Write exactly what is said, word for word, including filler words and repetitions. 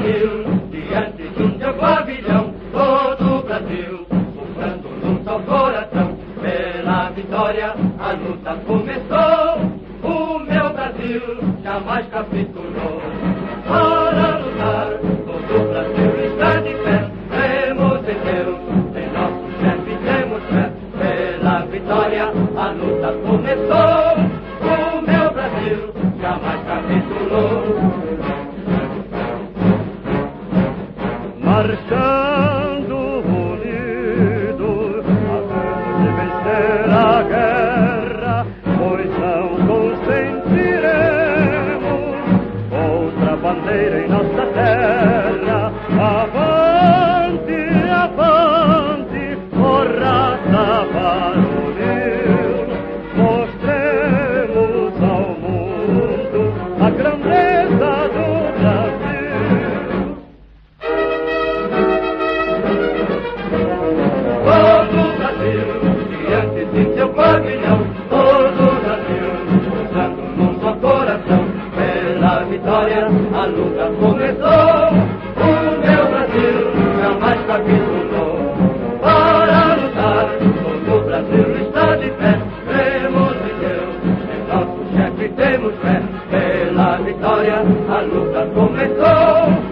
Brasil, diante de um teu pavilhão, todo o Brasil, pulsando num só coração, pela vitória a luta começou, o meu Brasil jamais capitulou. Para lutar, todo o Brasil está de pé, temos em Deus, em nosso chefe temos fé, pela vitória a luta começou, o meu Brasil jamais capitulou. Marchando unidos, havemos de vencer a guerra, pois não consentiremos outra bandeira em nossa terra. Avante, avante, ó raça varonil, mostremos ao mundo a grandeza do Brasil. Todo o Brasil, diante de seu pavilhão, todo o Brasil, pulsando num só coração, pela vitória a luta começou, o meu Brasil jamais capitulou. Para lutar, todo o Brasil está de pé, cremos em Deus, em nosso chefe temos fé, pela vitória a luta começou.